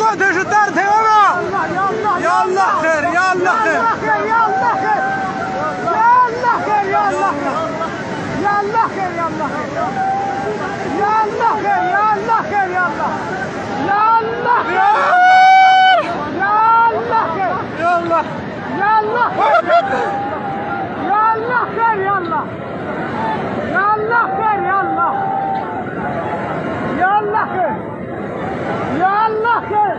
قوت ايش الدرد يا الله خير يا الله خير يا الله خير يا الله خير يا الله خير يا الله خير يا الله خير يا الله خير يا الله خير يا الله يا الله خير يا الله خير يا الله يا الله خير يا الله خير يا الله يا الله خير يا الله يا الله خير يا الله خير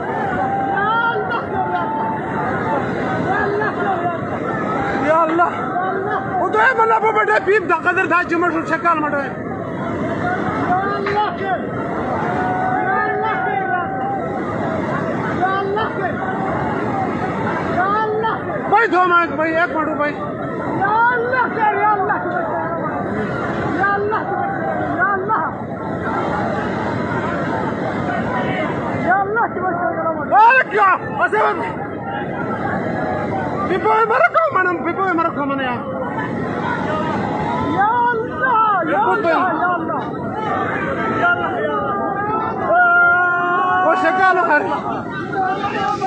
يا الله ودعي من ابو بدا بيب دا قدر تھا جمع شو شکل مڑے يا الله خير يا الله خير يا الله خير يا الله خير بھائی 2 منٹ بھائی 1 منٹ بھائی يا الله خير يا الله يا الله يا الله يا الله بارك اسبب بيبوي مركو منم بيبوي مركو من يا الله يا الله يا الله يا الله وشكاله خير